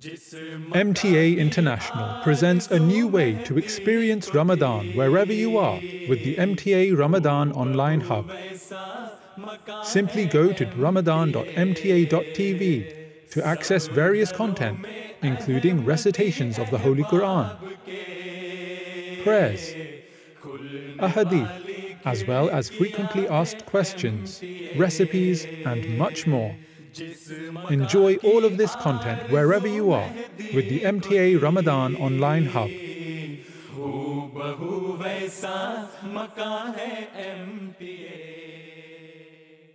MTA International presents a new way to experience Ramadan wherever you are with the MTA Ramadan Online Hub. Simply go to ramadan.mta.tv to access various content, including recitations of the Holy Qur'an, prayers, Ahadith, as well as frequently asked questions, recipes, and much more. Enjoy all of this content wherever you are with the MTA Ramadan Online Hub.